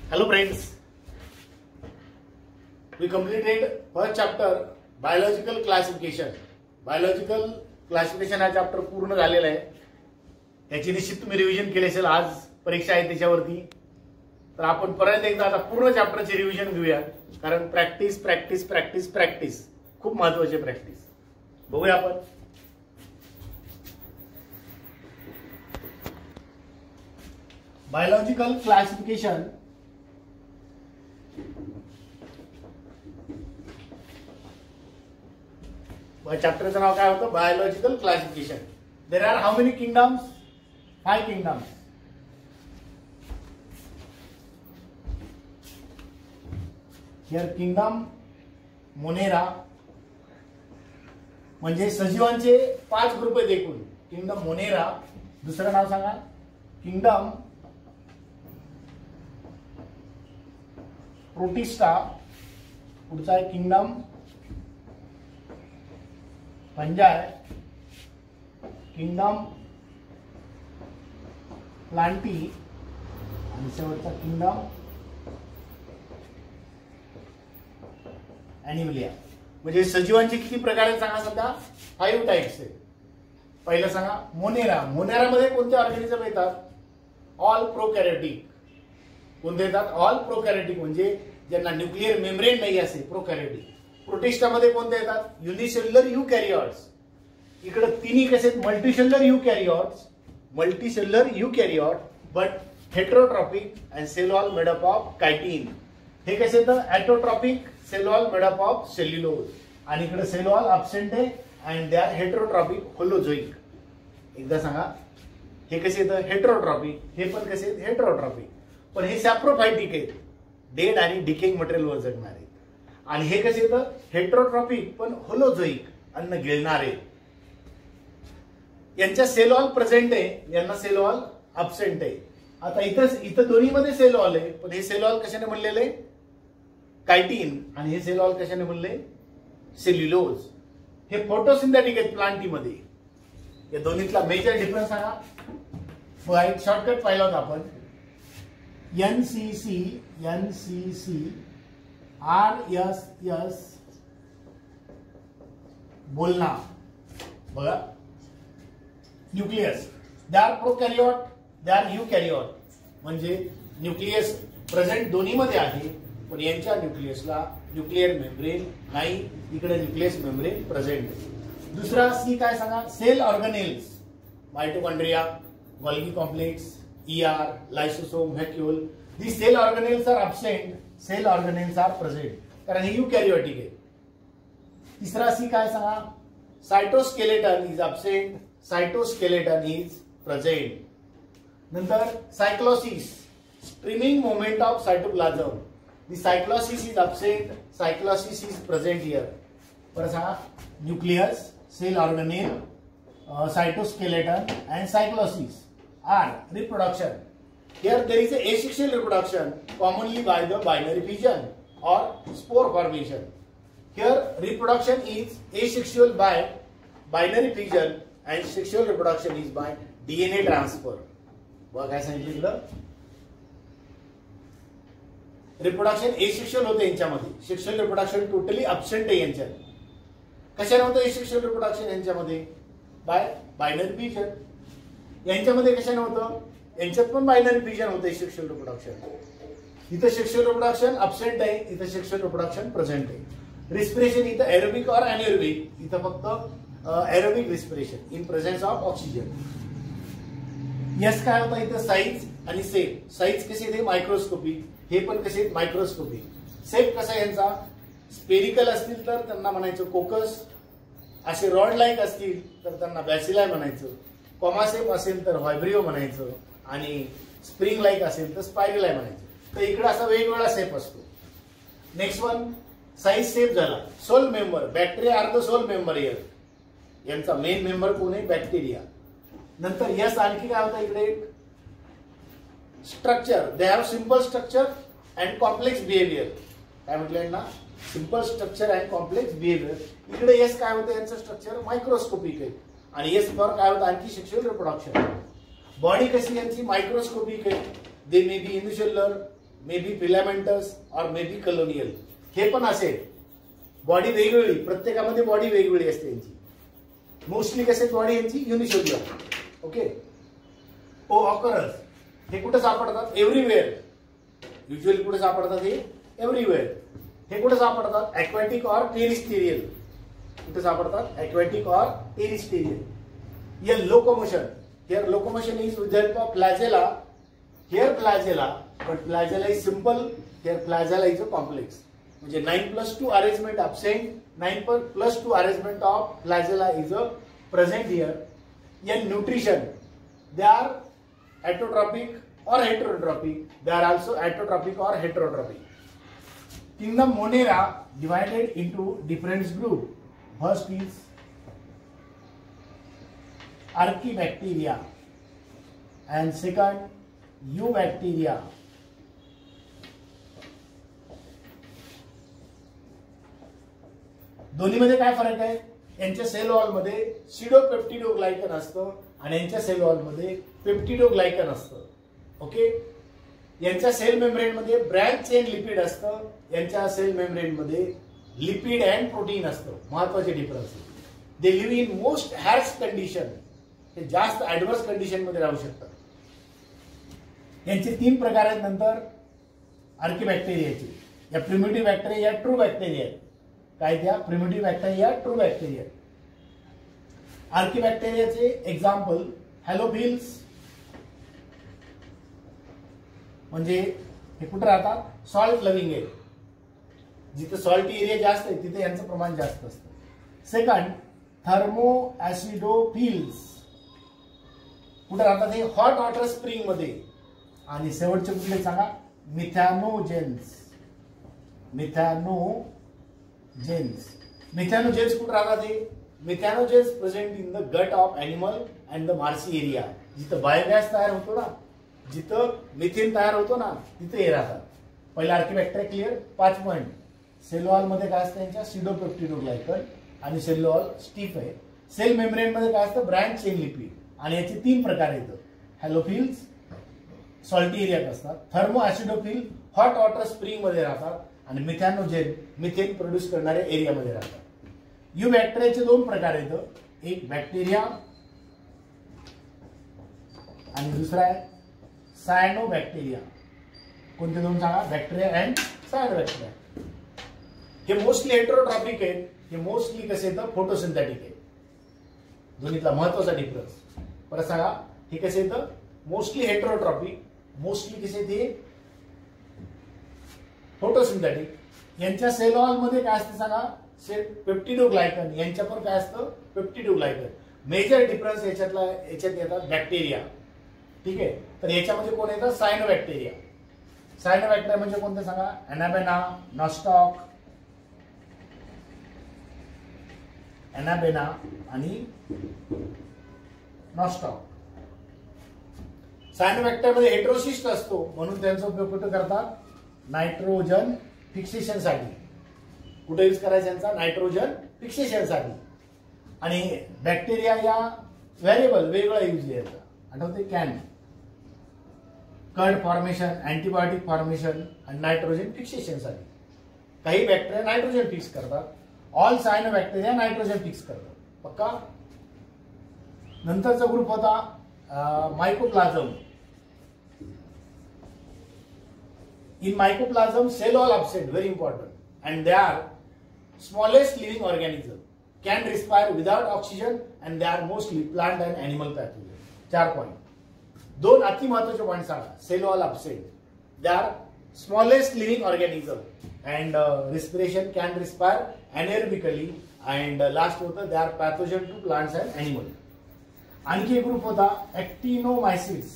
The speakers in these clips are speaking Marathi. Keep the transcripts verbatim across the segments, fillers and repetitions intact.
Hello friends, we completed first chapter biological classification. Biological classification हा चॅप्टर पूर्ण झालेला आहे. याची निश्चित तुम्ही रिव्हिजन केले असेल. आज परीक्षा आहे त्याच्यावरती. तर आपण परत एकदा आता पूर्ण चॅप्टरचे रिव्हिजन घेऊया, कारण प्रॅक्टिस प्रॅक्टिस प्रॅक्टिस प्रॅक्टिस खूप महत्त्वाची प्रॅक्टिस. बघूया आपण. बायोलॉजिकल क्लासिफिकेशन चॅप्टरचं नाव काय होतं? Biological classification. There are how many kingdoms? Five kingdoms. Here kingdom Monera म्हणजे सजीवांचे पाच ग्रुप आहेत एकूण. Kingdom Monera. दुसरं नाव सांगा? Kingdom Protista. पुढचा आहे किंगडम फंजाय. किंगडम प्लांटी आणि शेवटचा किंगडम ॲनिमलिया. म्हणजे सजीवांचे किती प्रकार आहेत सांगा? सध्या फाईव्ह टाइप्स आहेत. पहिलं सांगा मोनेरा. मोनेरामध्ये कोणते ऑर्गॅनिझम येतात? All prokaryotic. कोणते येतात? ऑल प्रोकॅरियोटिक म्हणजे ज्यांना न्यूक्लिअर मेम्ब्रेन नाही असे प्रोकॅरियोटिक. प्रोटिस्टामध्ये कोणते येतात? Unicellular eukaryotes. इकडे तिन्ही कसे आहेत? Multicellular eukaryotes. Multicellular eukaryote but heterotrophic and cell wall made up of chitin. हे कसे येतं? Autotrophic, cell wall made up of cellulose. आणि इकडे सेल वॉल अब्सेंट आहे and they are heterotrophic holozoic. एकदा सांगा. हे कसे येतं? हेटेरोट्रॉपिक. हे पण कसे आहेत? हेटेरोट्रॉपिक. पण हे सॅप्रोफायटिक आहेत. डेड आणि डिकेइंग मटेरियलवर जगणारे. आणि हे कसे येतं? हेटेरोट्रॉपिक पण होलोझोइक, अन्न गिळणारे. यांच्या सेल वॉल प्रेझेंट आहे, यांना सेल वॉल अब्सेंट आहे. आता इथं इथं दोन्हीमध्ये सेल वॉल आहे, पण हे सेल वॉल कशाने बनलेले? कायटिन. आणि हे सेल वॉल कशाने बनले? सेल्युलोज. हे फोटोसिंथेटिक आहेत प्लांटीमध्ये. या दोन्हीतला मेजर डिफरन्स सांगा. मग एक शॉर्टकट पाहिला होता आपण. NCC NCC R S S बोलना. बघा. Nucleus. They are prokaryote, they are eukaryote. म्हणजे न्यूक्लियस प्रेझेंट दोन्हीमध्ये आहे, पण यांच्या न्यूक्लियसला न्यूक्लिअर मेम्ब्रेन नाही. इकडे न्यूक्लियस मेम्ब्रेन प्रेझेंट आहे. दुसरा सी काय सांगा? Cell organelles. Mitochondria, Golgi complex, ER, lysosome, vacuole. The cell organelles are absent, cell organelles are present, कारण हे युकॅरियोटिक आहे. तिसरा सी काय सांगा? Cytoskeleton is absent, cytoskeleton is present. नंतर cyclosis, streaming movement of cytoplasm. The cyclosis is absent, cyclosis is present here. परत सांगा. Nucleus, cell organelle, cytoskeleton and cyclosis are reproduction. Here there is a asexual reproduction commonly by the binary fission or spore formation. Here reproduction is asexual by binary fission and sexual reproduction is by D N A transfer. बघा काय सांगितलं इकडं? रिप्रोडक्शन एसेक्शुअल होते यांच्यामध्ये. सेक्शुअल रिप्रोडक्शन टोटली अब्सेंट आहे यांच्यात. कशाने होतं एसेक्शुअल रिप्रोडक्शन यांच्यामध्ये? By binary fission. यांच्यामध्ये कशाने होतं? यांच्यात पण बायनरी फिजन होतं सेक्शुअल रिप्रोडक्शन. इथं सेक्शुअल रिप्रोडक्शन अब्सेंट आहे, इथं सेक्शुअल रिप्रोडक्शन प्रेझेंट आहे. रिस्पिरेशन इथं एरोबिक और अनएरोबिक. इथं फक्त aerobic respiration in presence of oxygen. Yes काय होतं इथं? साईज आणि सेप. साईज कसे येते? मायक्रोस्कोपिक. हे पण कसे आहेत? मायक्रोस्कोपिक. सेप कसा यांचा? स्पेरिकल असतील तर त्यांना म्हणायचं कोकस. असे रॉड लाईक असतील तर त्यांना बॅसिलाय म्हणायचं. कॉमासेप असेल तर व्हायब्रिओ म्हणायचं. आणि स्प्रिंग लाईक असेल तर स्पायरलाय म्हणायचं. तर इकडे असा वेगवेगळा सेप असतो. नेक्स्ट वन साईज सेप झाला. Sole member. Bacteria are the sole member here. यांचा मेन मेंबर कोण आहे? बॅक्टेरिया. नंतर यस आणखी काय होतं इकडे? Structure. They have simple structure and complex behaviour. काय म्हटलं यांना? Simple structure and complex behaviour. इकडे यस काय होतं? यांचं स्ट्रक्चर मायक्रोस्कोपिक आहे. आणि यस फॉर काय होतं? आणखी सेक्शुअल रिप्रोडक्शन. बॉडी कशी यांची? मायक्रोस्कोपिक आहे. दे may be unicellular, may be filamentous और मे बी कलोनियल. हे पण असेल. बॉडी वेगवेगळी, प्रत्येकामध्ये बॉडी वेगवेगळी असते यांची. मोस्टली कसे बॉडी यांची युनिसेल्युलर. ओके. ओ ऑकरन्स हे कुठे सापडतात? एव्हरीवेअर. युजली कुठे सापडतात? हे एव्हरीवेअर. हे कुठे सापडतात? ॲक्वॅटिक और टेरिस्टेरियल. कुठे सापडतात? ॲक्वॅटिक और टेरिस्टेरियल. या locomotion. Here locomotion is with help of flagella. Here flagella, but flagella is simple. Here flagella is a complex. म्हणजे nine plus two arrangement absent, nine plus two arrangement of flagella is a present here. In nutrition, they are autotrophic or heterotrophic. They are also autotrophic or heterotrophic. Kingdom Monera divided into different group. First is Archaebacteria and second Eubacteria. दोन्हीमध्ये काय फरक आहे? यांच्या सेल वॉल मध्ये सिडोपेप्टिडोग्लायकन असतं आणि यांच्या सेल वॉल मध्ये पेप्टिडोग्लायकन असतं. ओके. यांच्या सेल मेम्ब्रेन मध्ये ब्रँच चेन लिपिड असतं, यांच्या सेल मेम्ब्रेन मध्ये लिपिड अँड प्रोटीन असतं. महत्वाचे difference. They live in most harsh condition. हे जास्त ऍडव्हर्स कंडिशन मध्ये राहू शकतात. यांचे तीन प्रकार आहेत. नंतर आर्किबॅक्टेरियाचे, या प्रिमिटिव्ह बॅक्टेरिया, या ट्रू बॅक्टेरिया. काय त्या? Primitive bacteria, true bacteria. आर्किबॅक्टेरियाचे एक्झाम्पल हॅलोफिल्स. म्हणजे हे कुठे राहतात? सॉल्ट लव्हिंग आहे. जिथे सॉल्टी एरिया जास्त आहे तिथे यांचं प्रमाण जास्त असतं. Second thermoacidophiles. कुठे राहतात? हे हॉट वॉटर स्प्रिंग मध्ये. आणि शेवटचे कुठले सांगा? मिथॅनोजेन्स. मिथॅनो जेन्स. मिथॅनोजेन्स कुठे राहतात? हे methanogens present in the gut of animal and the marshy area. जिथं बायोगॅस तयार होतो ना, जिथं मिथेन तयार होतो ना, तिथे हे राहतात. पहिला आर्किबॅक्टेरिया क्लिअर. पाच पॉईंट. सेल वॉल मध्ये काय असतं? यांच्या सिडोपेप्टिडोग्लायकन आणि सेल वॉल स्टिफ आहे. सेल मेम्ब्रेन मध्ये काय असतं? Branch chain lipid. आणि याचे तीन प्रकार आहेत. हॅलोफिल्स सॉल्टी एरियात असतात, thermoacidophile hot water spring मध्ये राहतात आणि मिथॅनोजेन मिथेन प्रोड्यूस करणाऱ्या एरियामध्ये राहतात. यू बॅक्टेरियाचे दोन प्रकार आहेत. एक बॅक्टेरिया आणि दुसरा आहे सायनोबॅक्टेरिया. कोणते दोन सांगा? Bacteria and cyanobacteria. हे मोस्टली हेटेरोट्रॉपिक आहेत. हे मोस्टली कसे येतं? फोटोसिंथेटिक आहे. दोन्हीतला महत्वाचा डिफरन्स परत सांगा. हे कसे येतं? मोस्टली हेटेरोट्रॉपिक, मोस्टली कसे ते फोटोसिंथेटिक. यांच्या सेल वॉल मध्ये काय असतं सांगा? Cell peptidoglycan. यांच्या पण काय असतं? पेप्टिडोग्लायकन. मेजर डिफरन्स याच्यातला याच्यात येतात बॅक्टेरिया. ठीक आहे. तर याच्यामध्ये कोण येतं? सायनोबॅक्टेरिया. सायनोबॅक्टेरिया म्हणजे कोणते सांगा? अॅनाबेना, नॉस्टॉक, अॅनाबेना आणि नॉस्टॉक. सायनोबॅक्टेरियामध्ये हेटेरोसिस्ट असतो म्हणून त्यांचा उपयोग कुठे करतात? नायट्रोजन फिक्सेशन साठी. कुठे यूज करायचा यांचा? नायट्रोजन फिक्सेशन साठी. आणि बॅक्टेरिया या व्हेरिएबल वेगळा यूज याचा आठवते? Can curd formation, antibiotic formation आणि नायट्रोजन फिक्सेशन साठी. काही बॅक्टेरिया नायट्रोजन फिक्स करतात. ऑल सायनोबॅक्टेरिया नायट्रोजन फिक्स करतात. पक्का. नंतरचा ग्रुप होता mycoplasm. In mycoplasm, cell wall absent, very important, and they are smallest living organism, can respire without oxygen, and they are mostly plant and animal pathogen. चार पॉइंट. दोन अति महत्वाचे पॉइंट सांगा. Cell wall absent, they are smallest living organism, and uh, respiration can respire anaerobically, and uh, last होता they are pathogen to plants and animals. आणखी एक ग्रुप होता ऍक्टिनोमायसिट्स.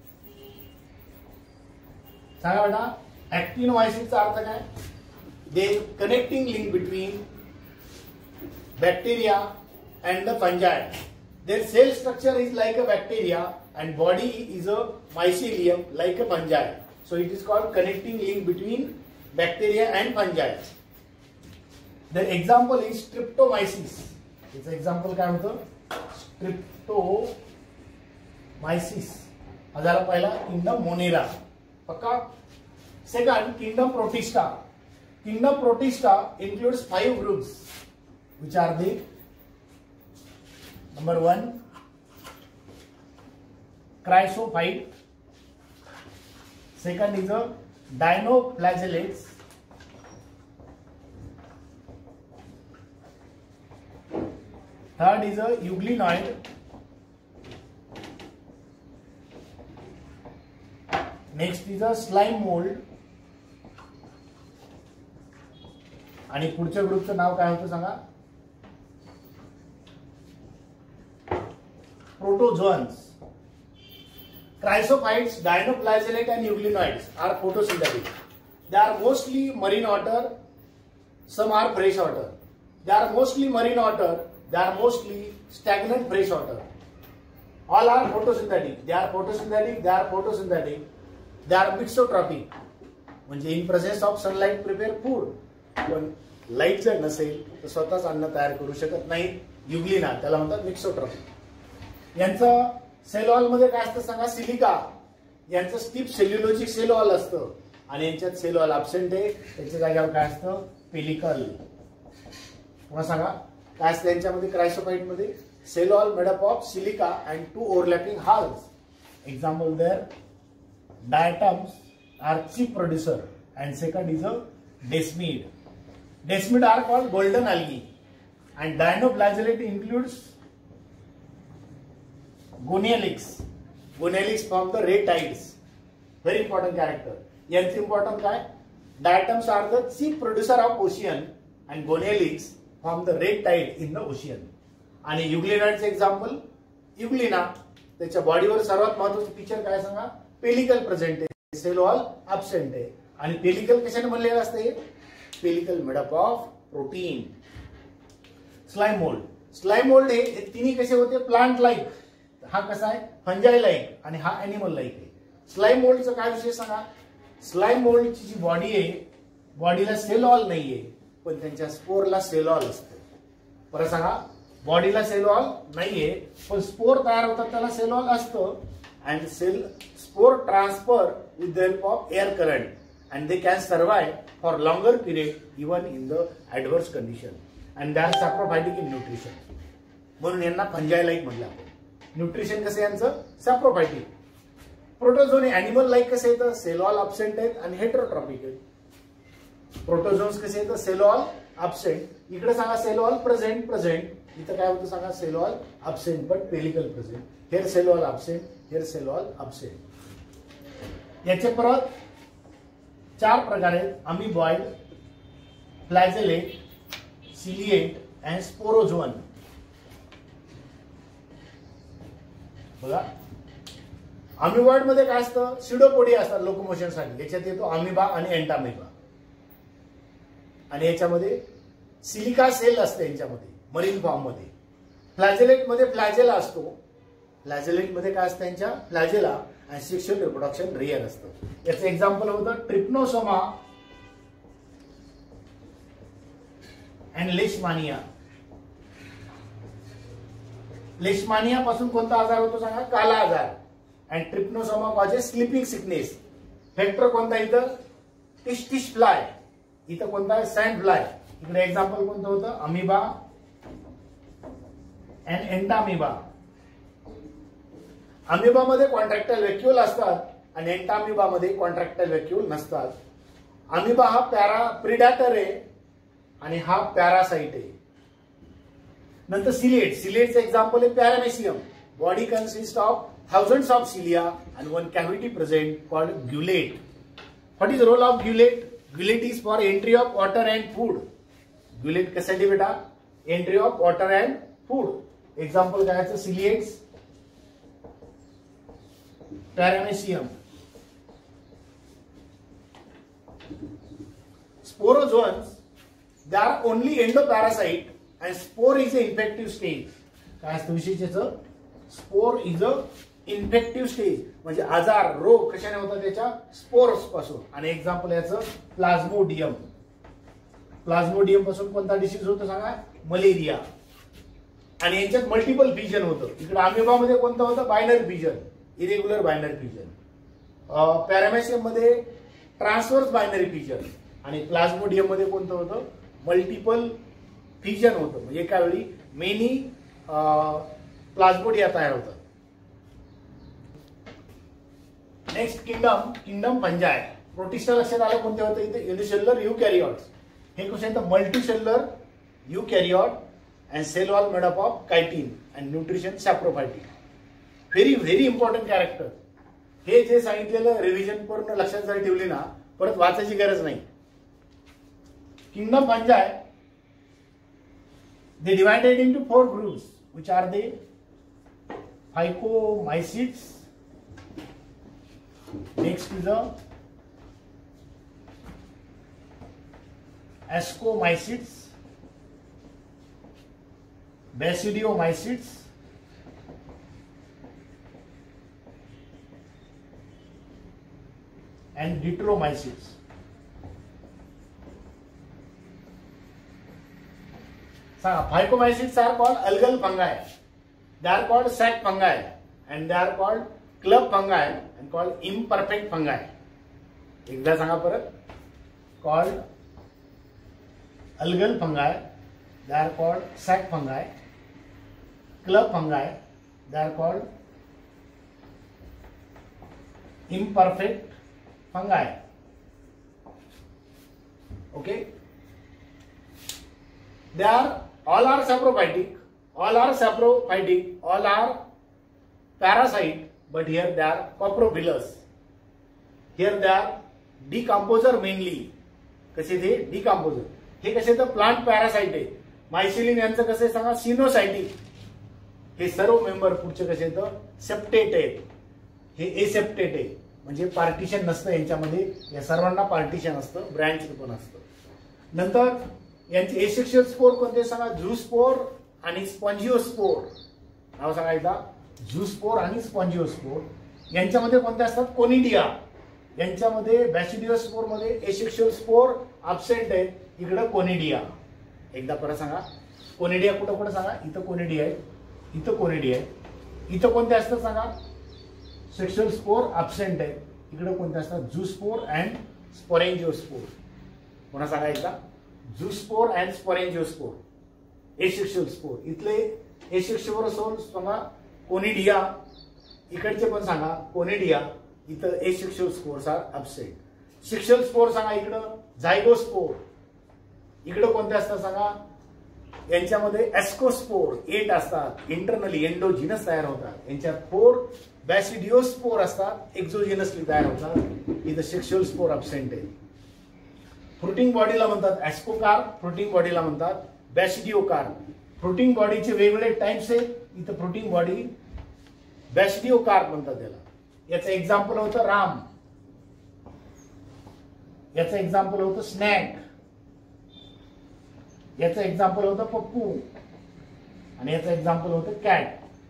सांगा बेटा. ऍक्टिनोमायसिसचा अर्थ काय? They connecting link between bacteria and the fungi. Their cell structure is like a bacteria and body is a mycelium like a fungi. So it is called connecting link between bacteria and fungi. Their example is streptomyces. याचं एक्झाम्पल काय होतं? स्ट्रिप्टोमायसिस. हा झाला पहिला. In the Monera. पक्का. Second, kingdom protista. Kingdom protista includes five groups, which are the number one, chrysophyte. Second is a dinoflagellates. Third is a euglenoid. Next is a slime mold. आणि पुढच्या ग्रुपचं नाव काय होतं सांगा? Protozoans. Chrysophytes, dinoflagellate and euglenoids are photosynthetic. They are mostly marine water. Some are fresh water. They are mostly marine water. They are mostly stagnant fresh water. All are photosynthetic. They are photosynthetic. They are photosynthetic. They are mixotrophic. म्हणजे in presence of sunlight prepare food. पण लाईट जर नसेल तर स्वतःच अन्न तयार करू शकत नाही. युग्लिना त्याला म्हणतात मिक्सोट्रॉफी. यांचं सेल वॉल मध्ये काय असतं सांगा? सिलिका. यांचं स्टीप सेल्युलोजिक सेल वॉल असतं आणि यांच्यात सेल वॉल अब्सेंट आहे. त्याच्या जागेवर काय असतं? पेलिकल. पुन्हा सांगा काय असतं यांच्यामध्ये? क्रायसोफाइट मध्ये cell wall made up of silica and two overlapping halves. Example there diatoms are chief producer and second is a desmid. Desmid are called golden algae and dinoflagellate includes gonelics. Gonelics form the red tides. Very important character. Yan's important काय? Diatoms are the chief producer of ocean and gonelics form the red tide in the ocean. आणि युग्लिनॉइडचे एक्झाम्पल युग्लिना. त्याच्या बॉडीवर सर्वात महत्त्वाचं फीचर काय सांगा? पेलिकल प्रेझेंट आहे, सेल वॉल अब्सेंट आहे. आणि पेलिकल कशाने बनलेलं असते? Pellicle made up of protein. Slime mould. Slime mould हे तिन्ही कसे होते? Plant like. हा कसा आहे? फंजाई लाईक आणि हा एनिमल लाईक आहे. स्लाइम मोल्डचा काय विषय सांगा? स्लाइम मोल्डची जी बॉडी आहे, बॉडीला सेल वॉल नाहीये पण त्यांच्या स्पोरला सेल वॉल असते. परत सांगा, बॉडीला सेल वॉल नाहीये पण स्पोर तयार होतात त्याला सेल वॉल असतं. And cell spore transfer with the help of air current and they can survive for longer period even in the adverse condition and they are saprophytic in nutrition. म्हणून यांना फंजाई लाईक म्हटलं आपण. न्यूट्रिशन कसं यांचं? सॅप्रोफायटिक. प्रोटोझोन एनिमल लाईक कसे येतं? सेल वॉल अब्सेंट आहेत आणि हेटरोट्रॉपिक आहेत. प्रोटोझोन्स कसे येतं? Cell wall absent. इकडे सांगा सेल वॉल प्रेझेंट प्रेझेंट. इथं काय होतं सांगा? सेल वॉल अब्सेंट पण pellicle present. Here cell wall absent, here cell wall absent. याचे परत चार प्रकार आहेत: अमिबॉइड, फ्लॅजेलेट, सिलिएट अँड स्पोरोझोन. बघा, अमिबॉइड मध्ये काय असतं? सिडोपोडिया असतात लोकोमोशन साठी. याच्यात येतो अमिबा आणि एंटामिबा. आणि याच्यामध्ये सिलिका सेल असते यांच्यामध्ये मरीन फॉर्म मध्ये. फ्लॅजेलेट मध्ये फ्लॅजेला असतो. फ्लॅजेलेट मध्ये काय असतं? यांच्या फ्लॅजेला आणि सेक्शुअल रिप्रोडक्शन रेअर असतं. याचं एक्झाम्पल होतं ट्रिप्नोसोमा अँड लेशमानिया. लेशमानिया पासून कोणता आजार होतो सांगा? Kala azar. And trypanosoma causes sleeping sickness. Factor कोणता इथं? Tsetse fly. इथं कोणता आहे? Sand fly. इकडे एक्झाम्पल कोणतं होतं? Amoeba and एंटामिबा. अमिबा मध्ये कॉन्ट्रॅक्टाइल व्हॅक्यूल असतात आणि एंटामिबा मध्ये कॉन्ट्रॅक्टाइल व्हॅक्यूल नसतात. अमिबा हा पॅरा प्रिडॅटर आहे आणि हा पॅरासाइट आहे. नंतर सिलेट. सिलेटचं एक्झाम्पल आहे paramecium. Body consist of thousands of cilia and one cavity present called gullet. What is role of gullet? Gullet is for entry of water and food. Gullet कशासाठी बेटा? Entry of water and food. Example काय आहे? Ciliates, paramecium. Sporozoans, they are only endoparasite and spore is an infective stage. काय असतं विशेषचं? Spore is a infective stage. म्हणजे आजार, रोग कशाने होतात? त्याच्या स्पोर्स पासून. आणि एक्झाम्पल याचं प्लाझ्मोडियम. प्लाझ्मोडियम पासून कोणता डिसीज होतो सांगा? मलेरिया. आणि यांच्यात मल्टिपल फ्युजन होतं. इकडे अमिबा मध्ये कोणतं होतं? Binary fusion, irregular binary fusion. Paramecium मध्ये ट्रान्सव्हर्स बायनरी फिजन. आणि प्लाझ्मोडियम मध्ये कोणतं होतं? मल्टिपल फिजन होतं, म्हणजे एका वेळी मेनी प्लाझ्मोडिया तयार होतात. Next kingdom kingdom fungi. Protista लक्षात आलं कोणते होतं? इथे युनिसेल्युलर युकॅरियोट्स. हे कसं येतं? Multicellular eukaryote and cell wall made up of chitin and nutrition saprophytic. Very very important character. हे जे सांगितलेलं रिव्हिजन पूर्ण लक्षात जर ठेवली ना, परत वाचायची गरज नाही. Kingdom fungi, they divided into four groups, which are the phycomycetes. Next is the ascomycetes, basidiomycetes, and deuteromycetes. Phycomycetes are called algal fungi. They are called sac fungi, and they are called club fungi and called imperfect fungi. एकदा सांगा परत. Called algal fungi, they are called sac fungi. Club fungi, they are called imperfect fungi. Okay. They are all are saprophytic, all are saprophytic, all are parasite, but here they are coprophilous. Here they are decomposer mainly. कसे ते decomposer. हे कसे तर प्लांट पॅरासाइट आहे. मायसिलिन यांचं कसं आहे सांगा? सिनोसायटिक. हे सर्व मेंबर पुढचे कसे तर सेप्टेट आहेत. हे एसेप्टेट आहे, म्हणजे पार्टिशन नसतं यांच्यामध्ये. या सर्वांना पार्टिशन असतं, ब्रँच पण असतं. नंतर यांचे एसेक्शुअल स्पोर कोणते सांगा? झूस्पोर आणि स्पॉन्जिओस्पोर. नाव सांगा एकदा. झूस्पोर आणि स्पॉन्जिओस्पोर. यांच्यामध्ये कोणते असतात? कोनिडिया. यांच्यामध्ये बॅसिडिओस्पोर मध्ये एसेक्शुअल स्पोर अब्सेंट आहे, इकडे कोनिडिया. एकदा परत सांगा. कोनिडिया कुठं कुठं सांगा? इथं कोनिडिया आहे, इथं कोनिडिया आहे. इथं कोणते असतात सांगा? सेक्शुअल स्पोर अब्सेंट आहे. इकडे कोणते असतात? Zoospore and sporangiospore. पुन्हा सांगा एकदा. Zoospore and sporangiospore. Asexual spore. इथले एसेक्शुअल स्पोर सांगा कोनिडिया. इकडचे पण सांगा कोनिडिया. इथं asexual spores are absent. Sexual spore सांगा इकडं झायगोस्पोर. इकडं कोणते असतात सांगा? यांच्यामध्ये एस्कोस्पोर एट असतात. इंटरनली एंडोजिनस तयार होतात. यांच्यात फोर बॅसिडिओस्पोर असतात, एक्झोजिनसली तयार होतात. इथं सेक्शुअल स्पोर अब्सेंट आहे. फ्रुटिंग बॉडीला म्हणतात ऍस्कोकार्प, फ्रुटिंग बॉडीला म्हणतात बॅसिडिओकार्प. फ्रुटिंग बॉडीचे वेगवेगळे टाइप्स आहेत. इथं फ्रुटिंग बॉडी बॅसिडिओकार्प म्हणतात त्याला. याचं एक्झाम्पल होतं राम. याचं एक्झाम्पल होतं स्नॅक. याचं एक्झाम्पल होतं पप्पू. आणि याचं एक्झाम्पल होतं कॅट.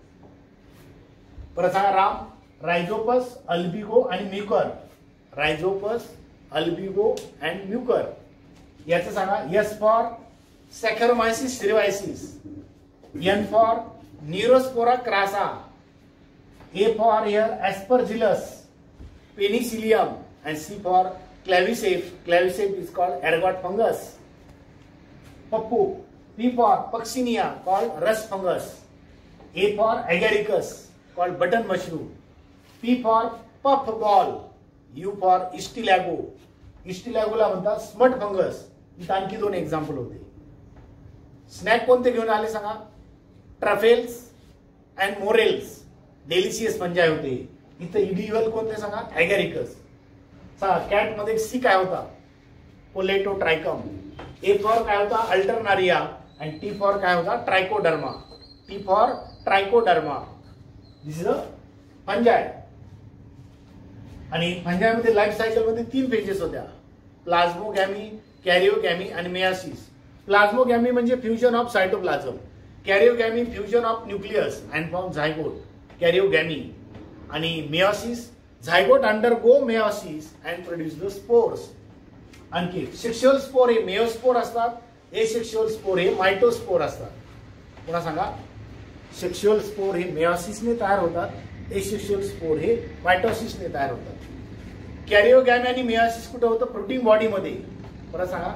परत सांगा राम. रायझोपस, अल्बिगो आणि Mucor. Rhizopus, Albugo and Mucor. याचं सांगा. S for Saccharomyces cerevisiae. N for Neurospora crassa. A for here Aspergillus, Penicillium. And C for Claviceps. Claviceps is called ergot fungus. Pappu. P for Puccinia called rust fungus. A for Agaricus called button mushroom. P for puffball. U for Ustilago. इस्टिलॅगोला म्हणतात स्मट फंगस. इथं आणखी दोन एक्झाम्पल होते. स्नॅक कोणते घेऊन आले सांगा? Truffles and morels. Delicious fungi होते. इथं इडिव्हल कोणते सांगा? एगॅरिकस. सांगा कॅट मध्ये सी काय होता? पोलेटो ट्रायकम. ए फॉर काय होता? अल्टरनारिया. आणि टी फॉर काय होता? Trichoderma. T for Trichoderma. This is a fungi. आणि फंजायमध्ये लाईफ सायकल मध्ये तीन फेजेस होत्या. प्लाझ्मोगॅमी, कॅरिओगॅमी आणि मेयासिस. प्लाझ्मोगॅमी म्हणजे fusion of cytoplasm. Karyogamy fusion of nucleus and form zygote. Karyogamy. आणि meiosis zygote undergo meiosis and produce the spores. आणखी सेक्शुअल स्पोर हे मेयोस्पोर असतात. एसेक्शुअल स्पोर हे मायटोस्पोर असतात. पुन्हा सांगा. सेक्शुअल स्पोर हे मेयासिसने तयार होतात. एसेक्शुअल स्पोर हे मायटोसिसने तयार होतात. कॅरिओगॅमी आणि मियोसिस कुठे होतं? प्रोटीन बॉडीमध्ये. परत सांगा.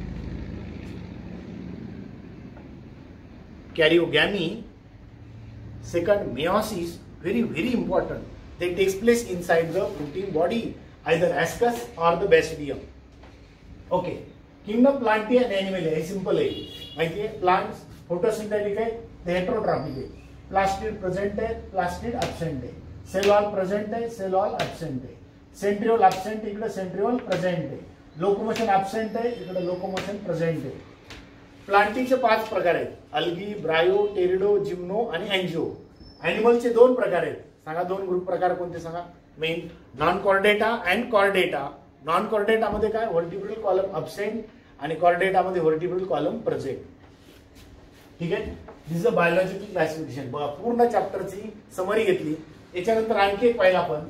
Karyogamy, second meiosis, very very important. They takes place inside the protein body, either ascus or the basidium. Okay. Kingdom Plantae and Animalia हे सिंपल आहे. माहिती आहे? प्लांट्स फोटोसिंथेटिक आहे, ते हेटरोट्रॉपिक आहे. प्लास्टिड प्रेझेंट आहे, प्लास्टिड ॲब्सेंट आहे. सेल वॉल प्रेझेंट आहे, सेल वॉल ॲब्सेंट आहे. सेंट्रिओल ॲब्सेंट, इकडे सेंट्रिओल प्रेझेंट आहे. लोकोमोशन ॲब्सेंट आहे, इकडे लोकोमोशन प्रेझेंट आहे. प्लांटिंगचे पाच प्रकार आहेत. अल्गी, ब्रायो, टेरिडो, जिम्नो आणि अँजिओ. ॲनिमलचे दोन प्रकार आहेत. सांगा दोन ग्रुप प्रकार कोणते सांगा. Main non Chordata and Chordata. Non Chordata मध्ये काय? व्हर्टिब्रल कॉलम अब्सेंट आणि कॉर्डेटा मध्ये व्हर्टिब्रल कॉलम प्रेझेंट. ठीक आहे. This is a biological classification. बघा पूर्ण चॅप्टरची समरी घेतली. याच्यानंतर आणखी एक पाहिला आपण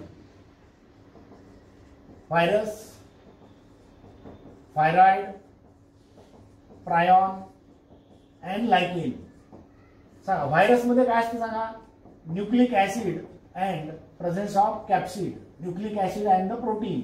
virus, viroid, prion and lichen. सांगा व्हायरस मध्ये काय असतं सांगा. Nucleic acid and presence of capsid, nucleic acid and the protein.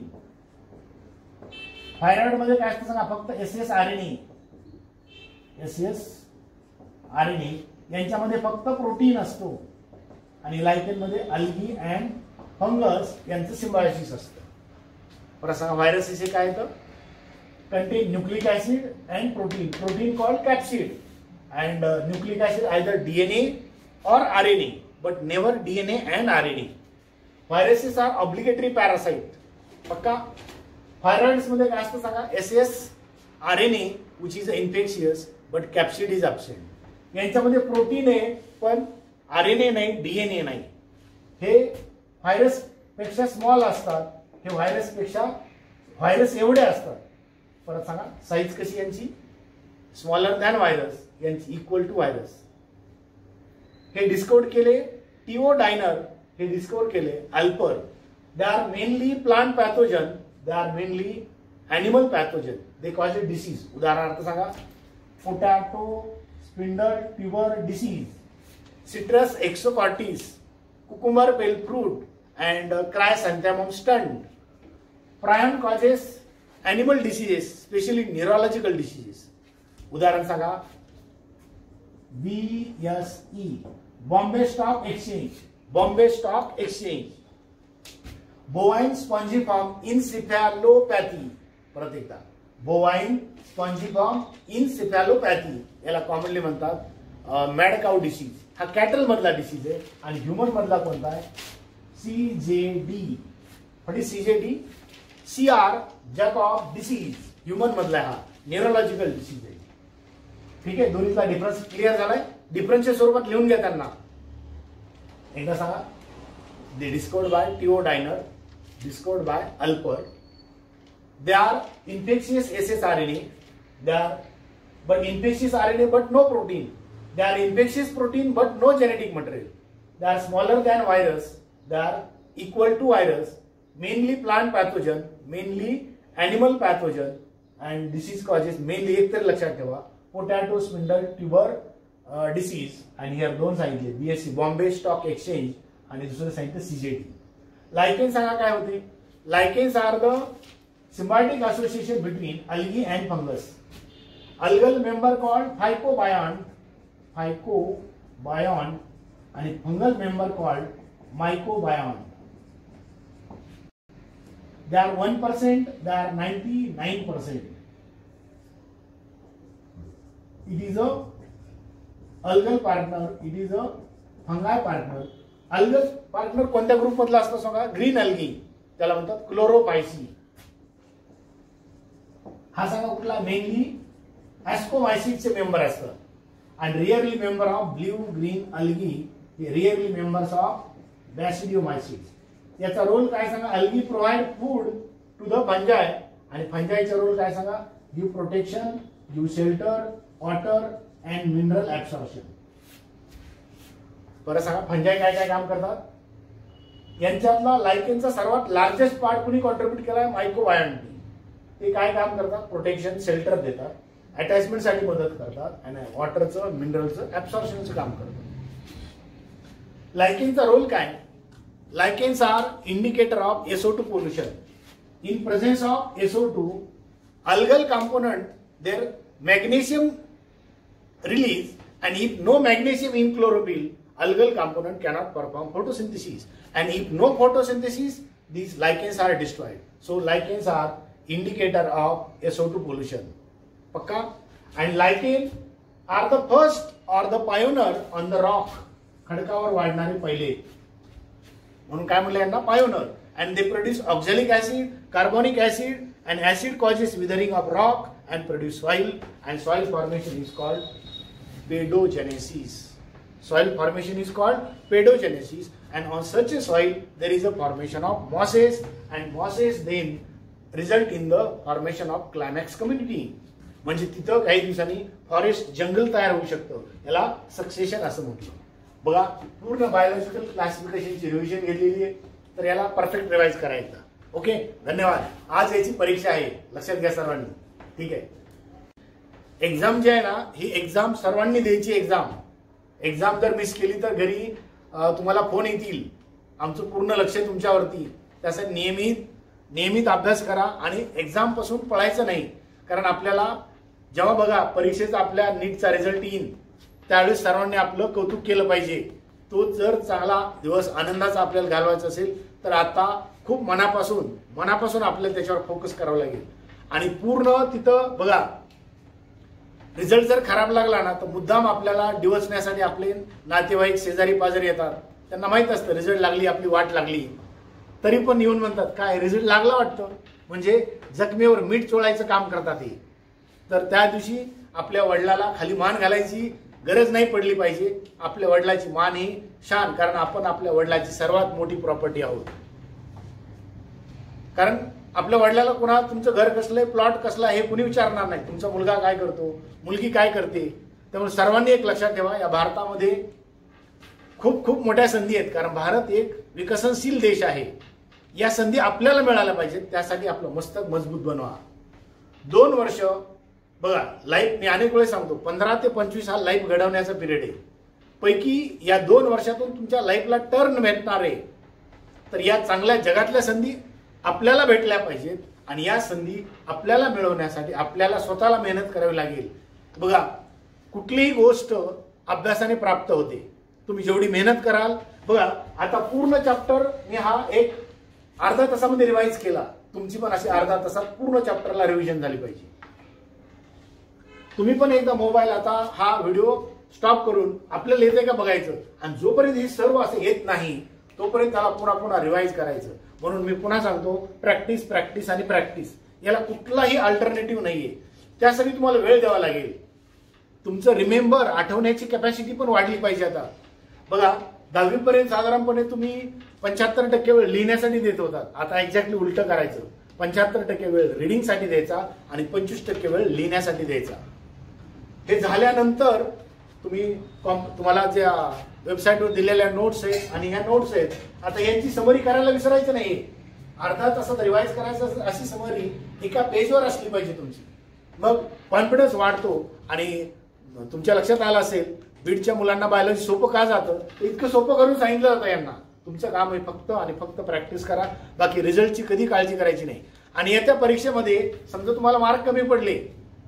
Viroid मध्ये काय असतं सांगा. फक्त S S R N A, S S R N A यांच्यामध्ये फक्त प्रोटीन असतो. आणि लायकेन मध्ये अल्गी अँड फंगस यांचं सिम्बायोसिस असतं. परत सांगा व्हायरस विषयी काय येतं? Contain nucleic acid and protein. Protein called capsid and nucleic acid either DNA और RNA, but never D N A and R N A. Viruses are obligatory parasite. पक्का. थायरॉइड्स मध्ये काय असतं सांगा. S S R N A which is infectious but capsid is absent. यांच्यामध्ये प्रोटीन आहे पण आर एन ए नाही, डीएनए नाही. हे व्हायरस पेक्षा स्मॉल असतात. हे व्हायरस पेक्षा व्हायरस एवढे असतात. परत सांगा साईज कशी यांची? स्मॉलर दॅन व्हायरस, यांची इक्वल टू व्हायरस. हे डिस्कवर केले टीओ डायनर, हे डिस्कवर केले Alper. They are mainly plant pathogen, they are mainly animal pathogen. They cause a disease. उदाहरणार्थ सांगा potato spindle tuber disease, citrus exocortis, cucumber pale fruit and chrysanthemum stunt. Prion causes animal diseases, specially neurological diseases. उदाहरण सांगा B S E, Bombay Stock Exchange, Bombay Stock Exchange. Bovine spongiform encephalopathy. परत एकदा बोवाइन स्पॉन्जिफॉर्म इनसिफॅलोपॅथी, याला कॉमनली म्हणतात मॅड काऊ डिसीज. हा कॅटल मधला डिसीज आहे. आणि ह्युमन मधला कोणता आहे? C J D. म्हणजे C J D, C R Jacob disease. Human मधला हा न्यूरोलॉजिकल डिसीज आहे. ठीक आहे. दोन्हीचा डिफरन्स क्लिअर झालाय. डिफरन्सच्या स्वरूपात लिहून घ्या त्यांना. एकदा सांगा. They discovered by T O Diener, discovered by Alper. They are infectious S S R N A. They are but infectious R N A but no protein. They are infectious protein but no genetic material. They are smaller than virus. They are equal to virus. Mainly plant pathogen, mainly animal pathogen. And disease causes mainly एक तरी लक्षात ठेवा पोटॅटो स्पिंडल ट्युबर डिसीज. आणि हिअर दोन सांगितले बीएससी बॉम्बे स्टॉक एक्सचेंज आणि दुसरं सांगितलं सीजेडी. लायकेन सांगा काय होते? Lichens are the symbiotic association between algae and fungus. Algal member called phycobiont, phycobiont. आणि fungal member called mycobiont. They are one percent, they are ninety nine percent. It is a algal partner, it is a fungi partner. Algal partner कोणत्या ग्रुप मधला असतो सांगा? ग्रीन अल्गी, त्याला म्हणतात क्लोरोपायसी. हा सांगा कुठला? मेनली ऍस्कोमायसिसचे मेंबर असतात. and rarely member of blue green algae, rarely members of Basidiomycetes. याचा रोल काय सांगा? Algae provide food to the fungi आणि फंजायचा रोल काय सांगा? Give protection, give shelter, water and mineral absorption. बरं सांगा फंजाय काय काय काम करतात? यांच्यातला लायकेनचा सर्वात लार्जेस्ट पार्ट कुणी कॉन्ट्रीब्यूट केलाय? मायकोबायॉन्टनी. ते काय काम करतात? प्रोटेक्शन, शेल्टर देतात, अटॅचमेंट साठी मदत करतात आणि वॉटरचं, मिनरलचं ऍब्सॉर्प्शनचं काम करतात. लायकेनचा रोल काय? Lichens are indicator of S O two pollution. in presence of S O two, algal component, their magnesium release, and if no magnesium in chlorophyll, algal component cannot perform photosynthesis, and if no photosynthesis, these lichens are destroyed. So lichens are indicator of S O two pollution. Pakka? And lichen are the first or the pioneer on the rock. खडकावर वाढणारे पहिले, म्हणून काय म्हणले यांना, Pioneer. And they produce oxalic acid, carbonic acid, and acid causes withering of rock and produce soil, and soil formation is called pedogenesis. Soil formation is called pedogenesis, and on such a soil there is a formation of mosses, and mosses then result in the formation of climax community. म्हणजे तिथं काही दिवसांनी फॉरेस्ट जंगल तयार होऊ शकतं. याला सक्सेशन असं म्हटलं. बघा, पूर्ण बायोलॉजिकल क्लासिफिकेशनची रिव्हिजन घेतलेली आहे, तर याला परफेक्ट रिवाइज करायचं. ओके, धन्यवाद. आज याची परीक्षा आहे, लक्षात घ्या सर्वांनी. ठीक आहे. एक्झाम जी आहे ना, ही एक्झाम सर्वांनी द्यायची. एक्झाम एक्झाम जर मिस केली तर घरी तुम्हाला फोन येतील. आमचं पूर्ण लक्ष तुमच्यावरती. त्यासाठी नियमित नियमित अभ्यास करा आणि एक्झाम पासून पळायचं नाही. कारण आपल्याला जेव्हा बघा परीक्षेचा आपल्या नीटचा रिझल्ट येईल त्यावेळेस सर्वांनी आपलं कौतुक केलं पाहिजे. तो जर चांगला दिवस आनंदाचा आपल्याला घालवायचा असेल तर आता खूप मनापासून मनापासून आपल्याला त्याच्यावर फोकस करावं लागेल. आणि पूर्ण तिथं बघा, रिझल्ट जर खराब लागला ना तर मुद्दाम आपल्याला डिवचण्यासाठी आपले नातेवाईक शेजारी पाजारी येतात. त्यांना माहित असतं रिझल्ट लागली, आपली वाट लागली, तरी पण येऊन म्हणतात काय रिझल्ट लागला वाटतं, म्हणजे जखमेवर मीठ चोळायचं काम करतात हे. तर त्या दिवशी आपल्या वडिलाला खाली मान घालायची गरज नाही पडली पाहिजे. आपल्या वडिलाची मान ही शान, कारण आपण आपल्या वडिलाची सर्वात मोठी प्रॉपर्टी आहोत. कारण आपल्या वडिलाला कुणा तुमचं घर कसलंय, प्लॉट कसला हे कुणी विचारणार नाही. तुमचा मुलगा काय करतो, मुलगी काय करते. त्यामुळे सर्वांनी एक लक्षात ठेवा, या भारतामध्ये खूप खूप मोठ्या संधी आहेत. कारण भारत एक विकसनशील देश आहे. या संधी आपल्याला मिळायला पाहिजेत. त्यासाठी आपलं मस्तक मजबूत बनवा. दोन वर्ष बघा, लाईफ मी अनेक वेळेस सांगतो, पंधरा ते पंचवीस हा लाईफ घडवण्याचा पिरियड आहे. पैकी या दोन वर्षातून तुमच्या लाईफला टर्न भेटणार आहे. तर या चांगल्या जगातल्या संधी आपल्याला भेटल्या पाहिजेत. आणि या संधी आपल्याला मिळवण्यासाठी आपल्याला स्वतःला मेहनत करावी लागेल. बघा, कुठलीही गोष्ट अभ्यासाने प्राप्त होते. तुम्ही जेवढी मेहनत कराल. बघा, आता पूर्ण चॅप्टर मी हा एक अर्धा तासामध्ये रिवाइज केला. तुमची पण अशी अर्धा तासात पूर्ण चॅप्टरला रिव्हिजन झाली पाहिजे. तुम्ही पण एकदा मोबाईल आता हा व्हिडिओ स्टॉप करून आपल्याला येते का बघायचं. आणि जोपर्यंत हे सर्व असं येत नाही तोपर्यंत त्याला पुन्हा पुन्हा रिवाइज करायचं. म्हणून मी पुन्हा सांगतो, प्रॅक्टिस प्रॅक्टिस आणि प्रॅक्टिस. याला कुठलाही अल्टरनेटिव्ह नाहीये. त्यासाठी तुम्हाला वेळ द्यावा लागेल. तुमचं रिमेंबर आठवण्याची कॅपॅसिटी पण वाढली पाहिजे. आता बघा, दहावी पर्यंत साधारणपणे तुम्ही पंच्याहत्तर टक्के वेळ लिहिण्यासाठी देत होता. आता एक्झॅक्टली उलट करायचं. पंच्याहत्तर टक्के वेळ रिडिंगसाठी द्यायचा आणि पंचवीस टक्के वेळ लिहिण्यासाठी द्यायचा. हे झाल्यानंतर तुम्ही तुम्हाला ज्या वेबसाईटवर दिलेल्या नोट्स आहेत आणि ह्या नोट्स आहेत, आता यांची समरी करायला विसरायचं नाही. अर्धा तासात रिवाइज करायचं अशी समरी एका पेजवर असली पाहिजे तुमची. मग कॉन्फिडन्स वाढतो. आणि तुमच्या लक्षात आलं असेल, बीडच्या मुलांना बायोलॉजी सोपं का जातं, इतकं सोपं करून सांगितलं जातं यांना. तुमचं काम आहे फक्त आणि फक्त प्रॅक्टिस करा. बाकी रिझल्टची कधी काळजी करायची नाही. आणि येत्या परीक्षेमध्ये समजा तुम्हाला मार्क कमी पडले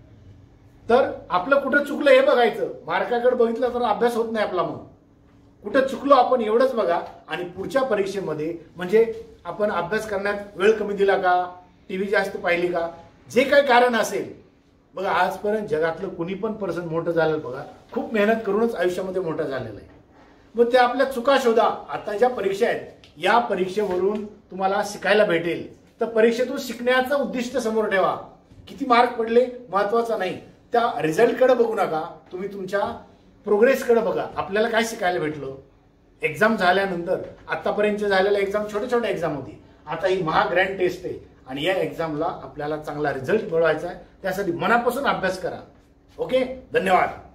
तर आपलं कुठं चुकलं हे बघायचं. मार्काकडे बघितलं तर अभ्यास होत नाही आपला. मग कुठं चुकलो आपण एवढंच बघा. आणि पुढच्या परीक्षेमध्ये म्हणजे आपण अभ्यास करण्यात वेळ कमी दिला का, टीव्ही जास्त पाहिली का, जे काही कारण असेल. बघा, आजपर्यंत जगातलं कुणी पण पर्सन मोठं झालं बघा, खूप मेहनत करूनच आयुष्यामध्ये मोठं झालेलं आहे. मग ते आपल्या चुका शोधा. आता ज्या परीक्षा आहेत या परीक्षेवरून तुम्हाला शिकायला भेटेल. तर परीक्षेतून शिकण्याचं उद्दिष्ट समोर ठेवा. किती मार्क पडले महत्वाचं नाही, त्या रिझल्टकडे बघू नका. तुम्ही तुमच्या प्रोग्रेसकडे बघा. आपल्याला काय शिकायला भेटलं. एक्झाम झाल्यानंतर आतापर्यंत झालेल्या एक्झाम छोट्या छोट्या एक्झाम होती. आता ही महा ग्रँड टेस्ट आहे आणि या एक्झामला आपल्याला चांगला रिझल्ट मिळवायचा आहे. त्यासाठी मनापासून अभ्यास करा. ओके, धन्यवाद.